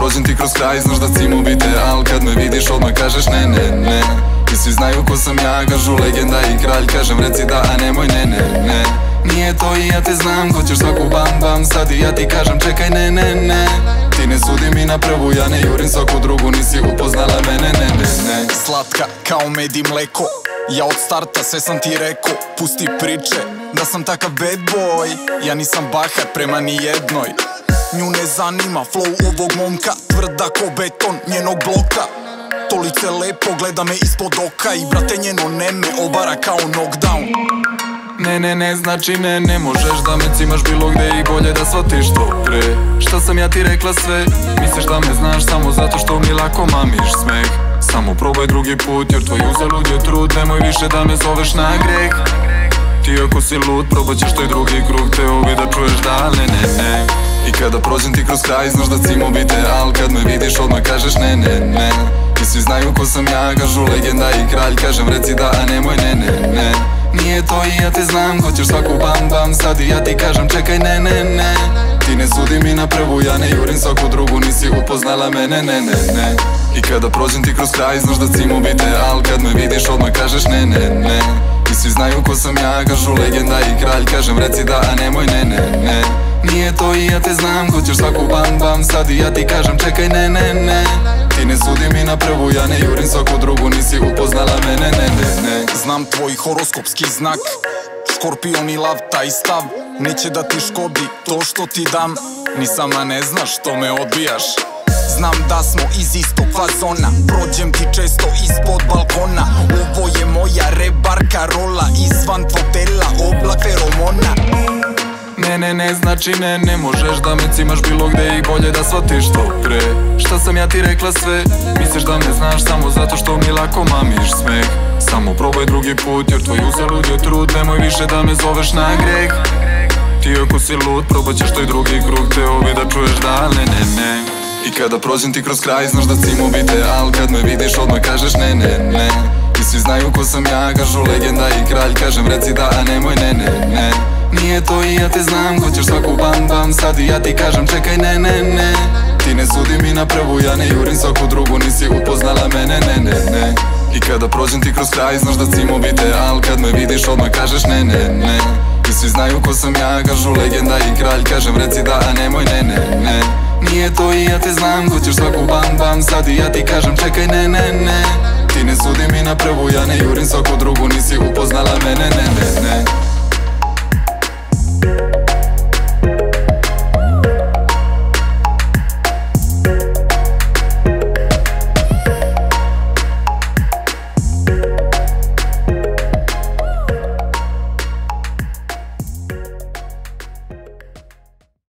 prođem ti kroz kraj, znaš da cimu bite, al kad me vidiš odmah kažeš ne, ne, ne. I svi znaju ko sam ja, kažu legenda i kralj, kažem reci da, a nemoj ne, ne, ne. Nije to i ja te znam, hoćeš svaku bam bam, sad i ja ti kažem čekaj ne, ne, ne. Ti ne sudi mi na prvu, ja ne jurim svaku drugu, nisi upoznala mene, ne, ne, ne. Slatka kao med i mleko, ja od starta sve sam ti rekao, pusti priče da sam takav bad boy. Ja nisam bahat prema nijednoj, nju ne zanima flow ovog momka, tvrda ko beton njenog bloka. To lice lepo gleda me ispod oka i brate njeno neme obara kao knockdown. Ne, ne, ne, znači ne, ne možeš da me cimaš bilo gde i bolje da shvatiš što pre. Šta sam ja ti rekla sve, misliš da me znaš samo zato što mi lako mamiš smeh. Samo probaj drugi put jer tvoj uzalud je trud, nemoj više da me zoveš na greh. Ti ako si lud, probat ćeš toj drugi krug, te ovi da čuješ da ne, ne, ne. I kada prođem ti kroz kraj, znaš da cimu bite, al kad me vidiš odmah kažeš ne, ne, ne. I svi znaju ko sam ja, kažu legenda i kralj, kažem reci da, a nemoj ne, ne, ne. Nije to i ja te znam, hoćeš svaku bam bam, sad i ja ti kažem čekaj ne, ne, ne. Ti ne sudi mi na prvu, ja ne jurim svaku drugu, nisi upoznala mene, ne, ne, ne. I kada prođem ti kroz kraj, znaš da cimu bite, al kad me vidiš odmah kažeš ne, ne, ne. I svi znaju ko sam ja, kažu legenda i kralj, kažem reci da, a nemoj ne, ne, ne. Nije to i ja te znam, hoćeš svaku bam bam, sad i ja ti kažem čekaj ne, ne, ne. Ti ne sudi mi na prvu, ja ne jurim svaku drugu, nisi upoznala mene, ne, ne, ne. Znam tvoj horoskopski znak, škorpion i lav, taj stav neće da ti škodi to što ti dam, ni sama ne znaš što me odbijaš. Znam da smo iz istog fazona, prođem ti često ispod balkona. Ovo je moja rebarka rola, izvan fotela oblak feromona. Ne, ne, ne, znači ne, ne možeš da me cimaš bilo gde i bolje da shvatiš što pre. Šta sam ja ti rekla sve, misliš da me znaš samo zato što mi lako mamiš smeh. Samo probaj drugi put jer tvoj uzalud je trud, nemoj više da me zoveš na greh. Ti ako si lud, probat ćeš toj drugi krug, te ovi da čuješ da ne, ne, ne. I kada prođem ti kroz kraj, znaš da cimu bite, al kad me vidiš odmah kažeš ne, ne, ne. I svi znaju ko sam ja, kažu legenda i kralj, kažem reci da, a nemoj ne, ne, ne. Nije to i ja te znam, hoćeš svaku bam bam, sad i ja ti kažem čekaj ne, ne, ne. Ti ne sudi mi na prvu, ja ne jurim svaku drugu, nisi upoznala mene, ne, ne, ne. I kada prođem ti kroz kraj, znaš da cimu bite, al kad me vidiš odmah kažeš ne, ne, ne. I svi znaju ko sam ja, kažu legenda i kralj, kažem reci da, a nemoj ne, ne, ne. Nije to i ja te znam, hoćeš svaku bam bam, sad i ja ti kažem čekaj ne, ne, ne. Ti ne sudi mi na prvu, ja ne jurim svaku drugu, nisi upoznala mene, ne, ne, ne.